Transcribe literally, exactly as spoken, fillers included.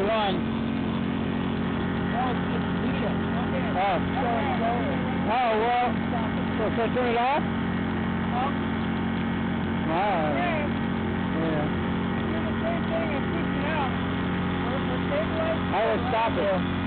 run. Oh, it's just Vita. Okay. Oh. Oh, well, so should I turn it off? Um, Wow. okay. Yeah. Do the same thing and push it out. Or, or stabilize. I will stop it.